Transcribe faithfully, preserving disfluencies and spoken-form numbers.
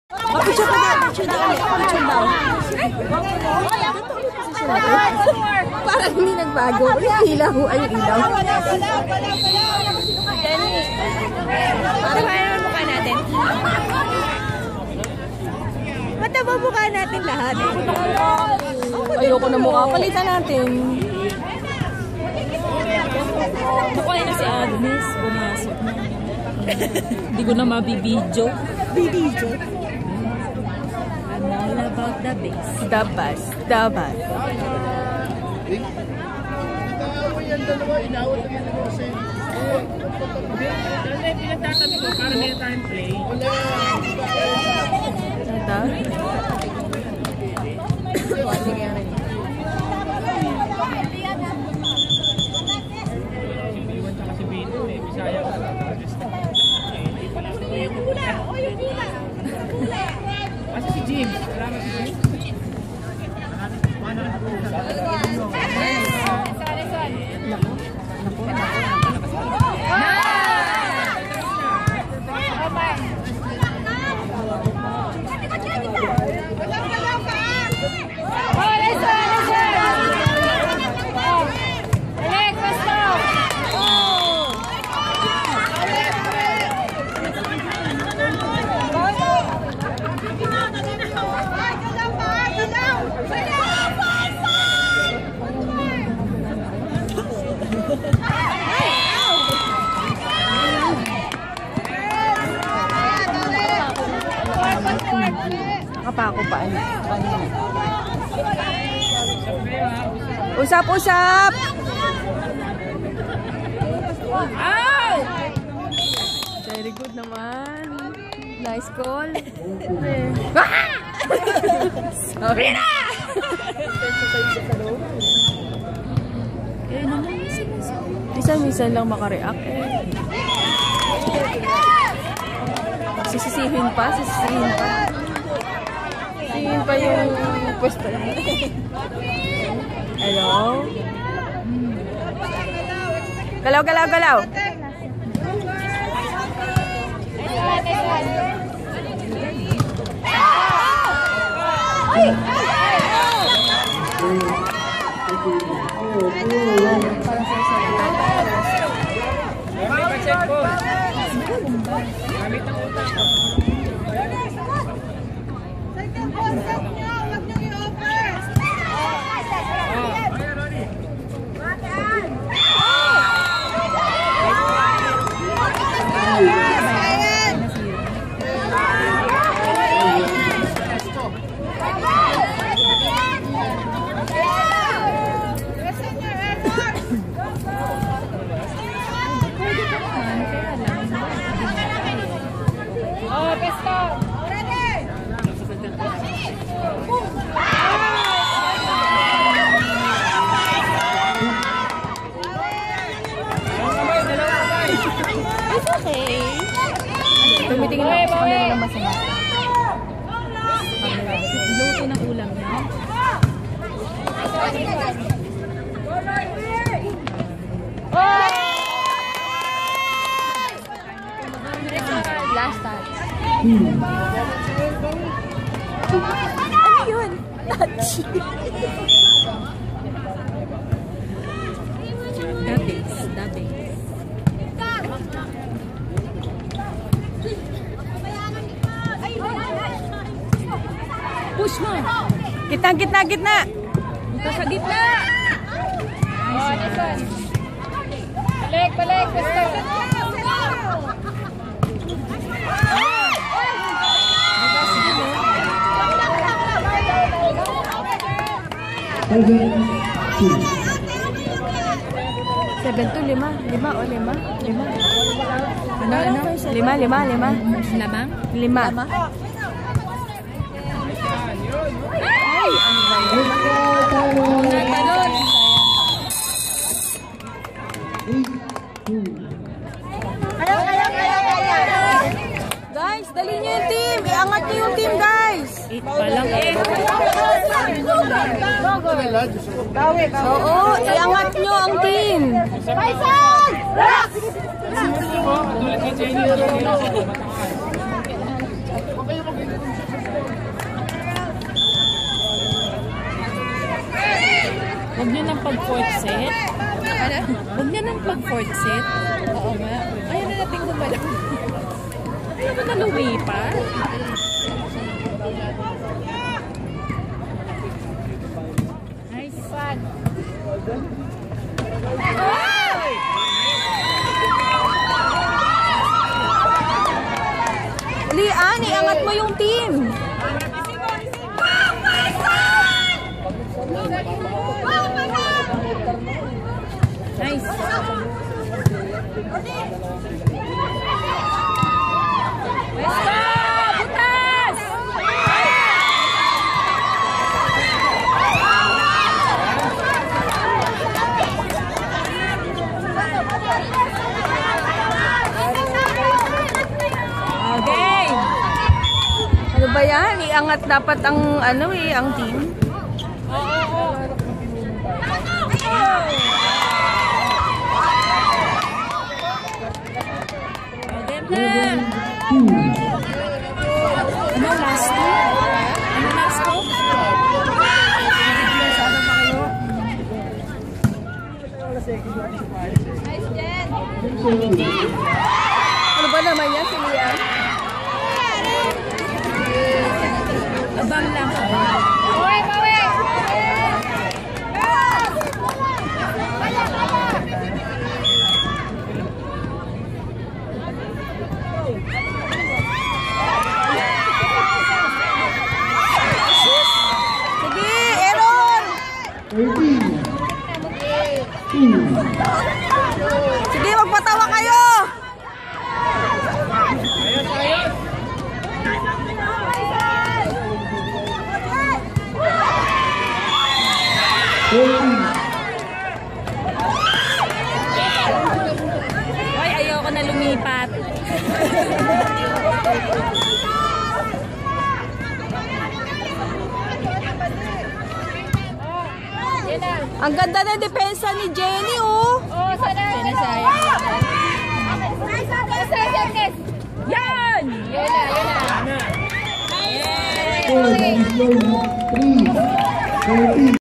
Picture pa na, picture na ulit. Picture daw. Parang hindi nagbago. Ilaw, ay ilaw. Jenny, parang ano mukha natin? Mataba mukha natin lahat. Ayoko na mukha. Palitan natin. Mukha na si Agnes. Pumasok na. Hindi ko na mabibidyo. Bibidyo? I'm all about the best. The best. The best. Yan dalawa, inawat naman ako kasi. Dahil pinagtatabi ko para may time play. Wala. Ito? Sige rin. Iwan siya kasi Bino eh. Bisaya ka. Yung pula! O yung pula! Pula! Kasi si James. Wala na si James. Nakapako pa. Usap-usap! Ow! Very good naman. Nice call. Sorry na! Eh, naman Minsan-minsan lang makareact eh. Sisisihin pa, sisisihin pa. Sisisihin pa yung pwesto lang. Hello? Galaw, galaw, galaw! Check po. Gamit ang utak. Tumitingin ako sa kanila na masama. luto ng ulam niya. Last touch. Ano yun? Touch. The base, the base. Push mo. Gitna, gitna, gitna. Ito sa gitna. Oh, nice one. Balik, balik. Gusto. Seven to lima. Lima o lima? Lima. Ano, ano? Lima, lima, lima. Lamang? Lima. Ay! Ano ba yun? Talon. Kaya, kaya, kaya, kaya. Guys, dali niyo yung team. Iangat niyo yung team, guys. Eight pa lang eh. Oo, iangat niyo ang team. Tulad kay Jenny. Huwag nyo ng pag-fourth set. Ano? Huwag nyo ng pag-fourth set. Oo nga. Ayaw na natin gumalaw. Ayaw mo na lumipat. Nice. Fun. Lian, iangat mo yung team. Nice. Pwesto! Butas! Okay. Ano ba yan? Iangat dapat ang ano eh, ang team. Oo, oo. Maganda. Ano last ko? Ano last ko? Ano ba naman yan si Lian? Abang lang. Sige, Aaron! Sige, magpatawa kayo! Hoy, ayoko na lumipat. Ang ganda na depensa ni Jenny, oh! Oh, sana. Sinasayang. Yan! Yun na. Yay! Three, thirty.